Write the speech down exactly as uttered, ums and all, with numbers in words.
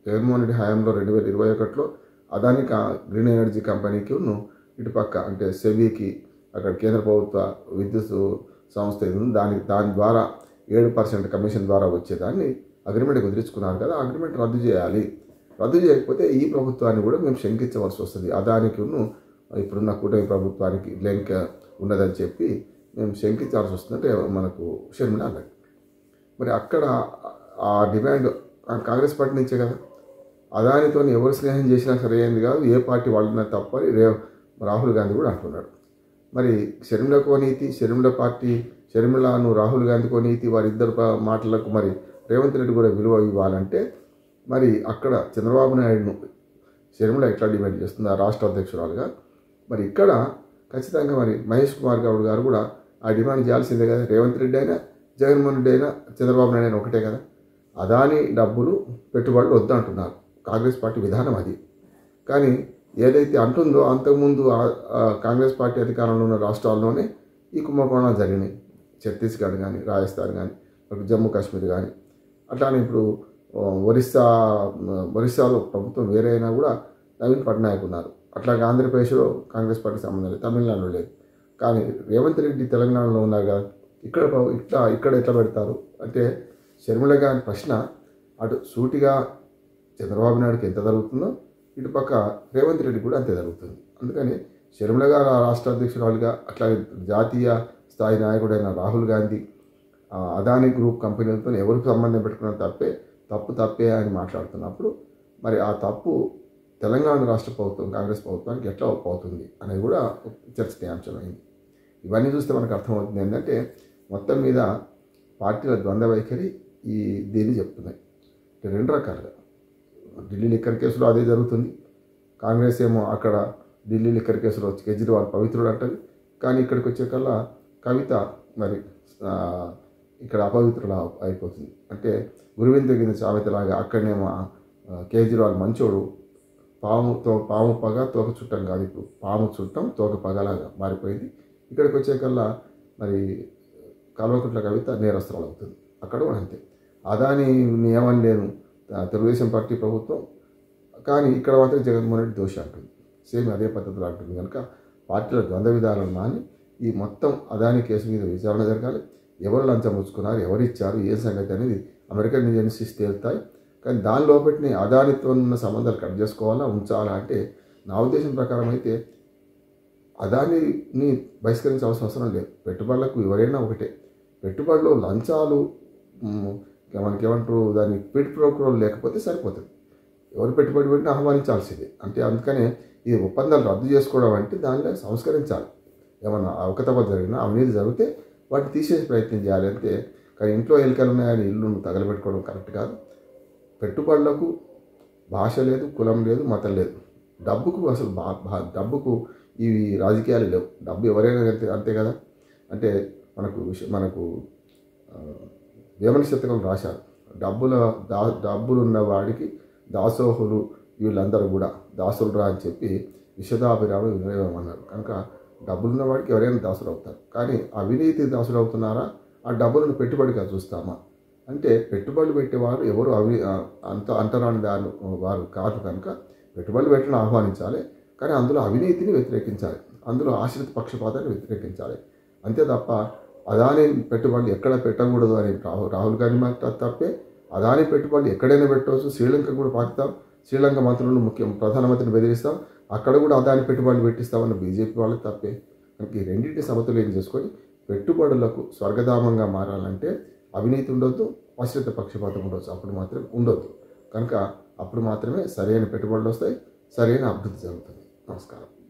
జగన్మోహన్ రెడ్డి హయాంలో రెండు వేల ఇరవై ఒకటిలో అదాని గ్రీన్ ఎనర్జీ కంపెనీకి ఇటుపక్క అంటే సెబీకి అక్కడ కేంద్ర ప్రభుత్వ విద్యుత్ సంస్థ ఏది ఉందో దానికి దాని ద్వారా ఏడు పర్సెంట్ కమిషన్ ద్వారా వచ్చేదాన్ని అగ్రిమెంట్ కుదిరించుకున్నారు కదా, అగ్రిమెంట్ రద్దు చేయాలి. రద్దు చేయకపోతే ఈ ప్రభుత్వాన్ని కూడా మేము శంకించవలసి వస్తుంది. అదానికి ఇప్పుడున్న కూటమి ప్రభుత్వానికి లింక్ ఉన్నదని చెప్పి మేము శంకించాల్సి వస్తుందంటే మనకు షర్మిల అన్నది. మరి అక్కడ ఆ డిమాండ్ కాంగ్రెస్ పార్టీ నుంచే కదా. అదానితో ఎవరు స్నేహం చేసినా సరైనది కాదు, ఏ పార్టీ వాళ్ళన్నా తప్పని రే రాహుల్ గాంధీ కూడా అంటున్నాడు. మరి షర్మిలకో నీతి, షర్మిల పార్టీ షర్మిలను రాహుల్ గాంధీకో నీతి, వారిద్దరు మాటలకు మరి రేవంత్ రెడ్డి కూడా విలువ ఇవ్వాలంటే మరి అక్కడ చంద్రబాబు నాయుడును షర్మిల ఎట్లా డిమాండ్ చేస్తుంది ఆ రాష్ట్ర అధ్యక్షురాలుగా. మరి ఇక్కడ ఖచ్చితంగా మరి మహేష్ కుమార్ గౌడ్ గారు కూడా ఆ డిమాండ్ చేయాల్సిందే కదా. రేవంత్ రెడ్డి అయినా జగన్మోహన్ రెడ్డి అయినా చంద్రబాబు నాయుడు అయినా ఒకటే కదా. అదాని డబ్బులు పెట్టుబడులు వద్దంటున్నారు, కాంగ్రెస్ పార్టీ విధానం అది. కానీ ఏదైతే అంటుందో అంతకుముందు కాంగ్రెస్ పార్టీ అధికారంలో ఉన్న రాష్ట్రాల్లోనే ఈ కుంభకోణాలు జరిగినాయి. ఛత్తీస్గఢ్ కానీ, రాజస్థాన్ కానీ, జమ్మూ కాశ్మీర్ కానీ, అట్లానే ఇప్పుడు ఒరిస్సా ఒరిస్సాలో ప్రభుత్వం వేరే అయినా కూడా నవీన్ పట్నాయక్ ఉన్నారు. అట్లాగే ఆంధ్రప్రదేశ్లో కాంగ్రెస్ పార్టీ సంబంధం లేదు, తమిళనాడులో లేదు. కానీ రేవంత్ రెడ్డి తెలంగాణలో ఉన్నారు కదా, ఇక్కడ ఇట్లా ఇక్కడ ఎట్లా పెడతారు అంటే షర్మిల గారి ప్రశ్న అటు సూటిగా చంద్రబాబు నాయుడుకి ఎంత జరుగుతుందో ఇటుపక్క రేవంత్ రెడ్డి కూడా అంతే జరుగుతుంది. అందుకని షర్మిల గారు రాష్ట్ర అధ్యక్షురాలుగా అట్లాగే జాతీయ స్థాయి నాయకుడైన రాహుల్ గాంధీ అదాని గ్రూప్ కంపెనీలతో ఎవరికి సంబంధం పెట్టుకున్న తప్పే తప్పు తప్పే అని మాట్లాడుతున్నప్పుడు మరి ఆ తప్పు తెలంగాణ రాష్ట్ర ప్రభుత్వం కాంగ్రెస్ ప్రభుత్వానికి ఎట్లా ఒప్పవుతుంది అనేది కూడా చర్చనీయాంశమైంది. ఇవన్నీ చూస్తే మనకు అర్థమవుతుంది ఏంటంటే మొత్తం మీద పార్టీల ద్వంద్వ వైఖరి ఈ దీన్ని చెప్తున్నాయి. రెండు రకాలుగా ఢిల్లీ లిక్కర్ కేసులో అదే జరుగుతుంది. కాంగ్రెస్ ఏమో అక్కడ ఢిల్లీ లిక్కర్ కేసులో కేజ్రీవాల్ పవిత్రుడు అంటది, కానీ ఇక్కడికి వచ్చే కల్లా కవిత మరి ఇక్కడ అపవిత్రుడు అయిపోతుంది. అంటే గురువింద కింద సామెతలాగా అక్కడనేమో కేజ్రీవాల్ మంచోడు, పాము తో పాము పగ తోక చుట్టం కాదు, ఇప్పుడు పాము చుట్టం తోక పగలాగా మారిపోయింది. ఇక్కడికి వచ్చే కల్లా మరి కల్వకుంట్ల కవిత నేరస్తురాలు అవుతుంది. అక్కడ కూడా అంతే. అదాని నియమం లేను తెలుగుదేశం పార్టీ ప్రభుత్వం, కానీ ఇక్కడ మాత్రం జగన్మోహన్ రెడ్డి దోషి అంటుంది. సేమ్ అదే పద్ధతిలో అంటుంది. కనుక పార్టీల ద్వంద్వ విధానాలు మాని ఈ మొత్తం అదాని కేసు మీద విచారణ జరగాలి. ఎవరు లంచం పుచ్చుకున్నారు, ఎవరు ఇచ్చారు, ఏ సంగతి అనేది అమెరికన్ ఏజెన్సీస్ తేలుతాయి. కానీ దాని లోపటిని అదానితో ఉన్న సంబంధాలు కట్ చేసుకోవాలా ఉంచాలా అంటే నా ఉద్దేశం ప్రకారం అయితే అదానిని బహిష్కరించాల్సిన అవసరం లేదు. పెట్టుబడులకు ఎవరైనా ఒకటే. పెట్టుబడులు లంచాలు మనకి ఏమంటారు దాని పిట్ ప్రోక్రోల్ లేకపోతే సరిపోతుంది. ఎవరు పెట్టుబడి పెట్టినా ఆహ్వానించాల్సిందే. అంటే అందుకనే ఈ ఒప్పందాలు రద్దు చేసుకోవడం అంటే దానిలో సంస్కరించాలి. ఏమన్నా అవకతవకలు జరిగినా అవినీతి జరిగితే వాటిని తీసేసే ప్రయత్నం చేయాలి అంతే. కానీ ఇంట్లో ఎలుకలు ఉన్నాయని ఇల్లును తగలబెట్టుకోవడం కరెక్ట్ కాదు. పెట్టుబడులకు భాష లేదు, కులం లేదు, మతం లేదు. డబ్బుకు అసలు బా డబ్బుకు ఈ రాజకీయాలు లేవు. డబ్బు ఎవరైనా అంతే అంతే కదా. అంటే మనకు విష మనకు వేమన శతకం రాశారు, డబ్బుల దా డబ్బులు ఉన్న వాడికి దాసోహులు వీళ్ళందరూ కూడా దాసులు రా అని చెప్పి విశదాభిరామ వినయం అన్నారు. కనుక డబ్బులున్న వాడికి ఎవరైనా దాసులు అవుతారు. కానీ అవినీతి దాసులు అవుతున్నారా, ఆ డబ్బులను పెట్టుబడిగా చూస్తామా అంటే పెట్టుబడులు పెట్టేవారు ఎవరు అవి అంత అంటరాని దాని వారు కాదు. కనుక పెట్టుబడులు పెట్టడం ఆహ్వానించాలి, కానీ అందులో అవినీతిని వ్యతిరేకించాలి, అందులో ఆశ్రిత పక్షపాతాన్ని వ్యతిరేకించాలి. అంతే తప్ప అదాని పెట్టుబడులు ఎక్కడ పెట్టకూడదు అని రాహుల్ రాహుల్ గాంధీ మాట తప్పే. అదాని పెట్టుబడులు ఎక్కడైనా పెట్టవచ్చు. శ్రీలంక కూడా పాకుతాం, శ్రీలంక మంత్రులను ముఖ్యం ప్రధానమంత్రిని బెదిరిస్తాం, అక్కడ కూడా అదాని పెట్టుబడులు పెట్టిస్తామన్న బీజేపీ వాళ్ళకి తప్పే. కనుక ఈ రెండింటి సమతుల్యం చేసుకొని పెట్టుబడులకు స్వర్గధామంగా మారాలంటే అవినీతి ఉండొద్దు, ఆశ్రిత పక్షపాతం ఉండొచ్చు, అప్పుడు మాత్రమే ఉండొద్దు. కనుక అప్పుడు మాత్రమే సరైన పెట్టుబడులు వస్తాయి, సరైన అభివృద్ధి జరుగుతుంది. నమస్కారం.